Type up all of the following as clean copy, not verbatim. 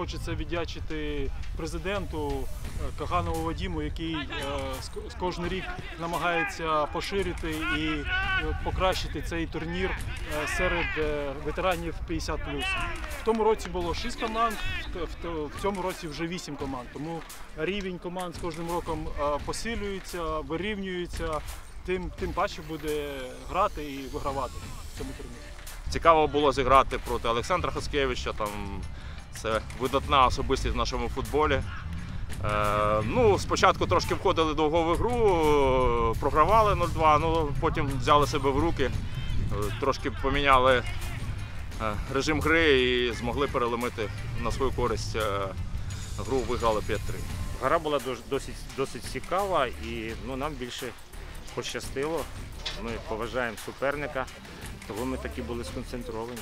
хочеться віддячити президенту Каганову Вадиму, який кожен рік намагається поширити і покращити цей турнір серед ветеранів 50+. В тому році було 6 команд, в цьому році вже 8 команд. Тому рівень команд з кожним роком посилюється, вирівнюється, тим паче буде грати і вигравати в цьому турнірі. Цікаво було зіграти проти Олександра Хаскевича, це видатна особистість в нашому футболі. Спочатку трошки входили довго в ігру, програвали 0-2, потім взяли себе в руки, трошки поміняли режим гри і змогли переломити на свою користь гру, виграли 5-3. Гра була досить цікава і нам більше пощастило. Ми поважаємо суперника, тому ми такі були сконцентровані.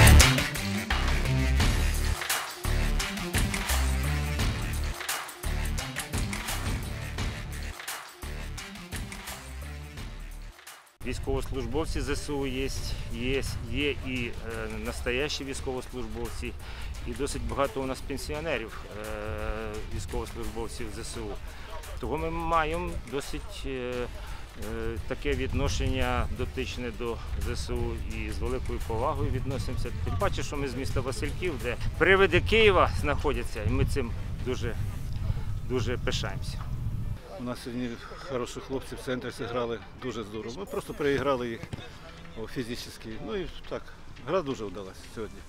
Військовослужбовці ЗСУ є і настоящі військовослужбовці, і досить багато у нас пенсіонерів військовослужбовців ЗСУ. Тому ми маємо досить таке відношення дотичне до ЗСУ і з великою повагою відносимося. Тим паче, що ми з міста Васильків, де привиди Києва знаходяться, і ми цим дуже пишаємося. У нас сьогодні хороші хлопці в центрі зіграли дуже здорово. Ми просто переіграли їх фізично. І так, гра дуже вдалася сьогодні.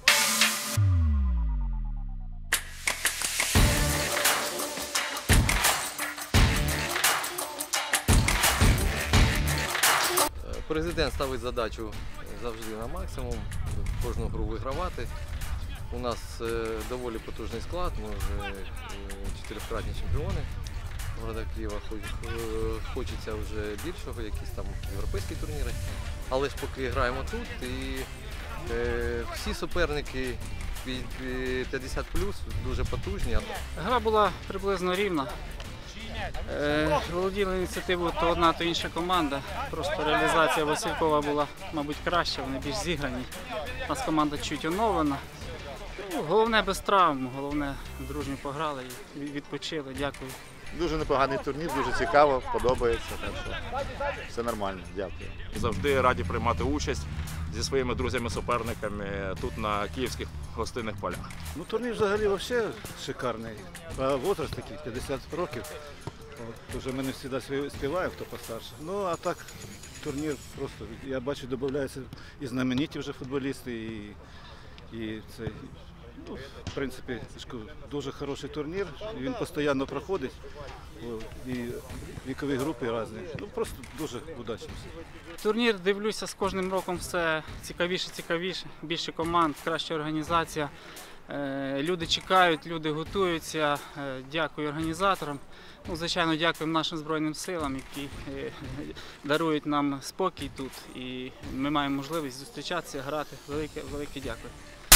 Президент ставить задачу завжди на максимум, кожну гру вигравати. У нас доволі потужний склад, ми вже 4-кратні чемпіони города Києва. Хочеться вже більшого, якісь там європейські турніри. Але ж поки граємо тут, і всі суперники 50+ дуже потужні. Гра була приблизно рівна. Володіла ініціативою то одна, то інша команда. Просто реалізація Василькова була, мабуть, краща, вони більш зіграні. У нас команда чуть оновлена. Головне без травм, головне дружньо пограли і відпочили. Дякую. Дуже непоганий турнір, дуже цікаво, подобається, так що все нормально, дякую. Завжди раді приймати участь зі своїми друзями-суперниками тут на київських гостинних полях. Турнір взагалі шикарний, а возраст такий 50 років. Вже ми не завжди співаємо, хто постарше. А так турнір просто, я бачу, додаються і знамениті вже футболісти, і це, в принципі, дуже хороший турнір, він постійно проходить, і вікові групи різні. Просто дуже удачно. Турнір, дивлюся, з кожним роком все цікавіше, більше команд, краща організація. Люди чекають, люди готуються. Дякую організаторам. Звичайно, дякуємо нашим Збройним силам, які дарують нам спокій тут. І ми маємо можливість зустрічатися, грати. Велике дякую.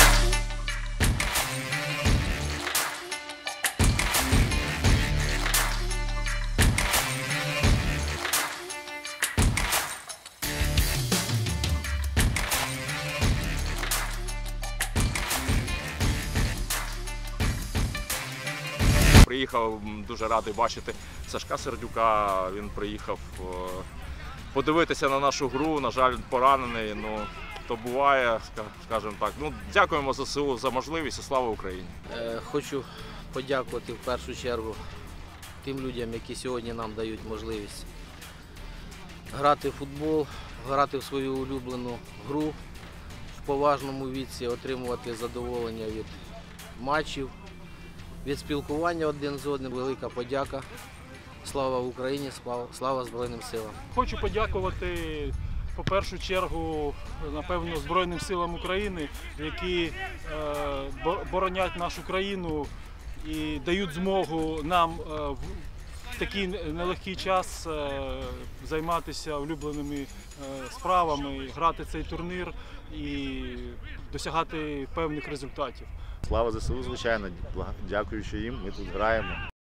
Приїхав, дуже радий бачити Сашка Сердюка, він приїхав подивитися на нашу гру, на жаль, поранений, то буває, скажімо так. Дякуємо ЗСУ за можливість і слава Україні. Хочу подякувати в першу чергу тим людям, які сьогодні нам дають можливість грати в футбол, грати в свою улюблену гру, в поважному віці отримувати задоволення від матчів, від спілкування один з одним. Велика подяка. Слава Україні, слава Збройним силам. Хочу подякувати, по першу чергу, напевно, Збройним силам України, які боронять нашу країну і дають змогу нам в такий нелегкий час займатися улюбленими справами, грати цей турнір і досягати певних результатів. Слава ЗСУ, звичайно, дякуючи їм, ми тут граємо.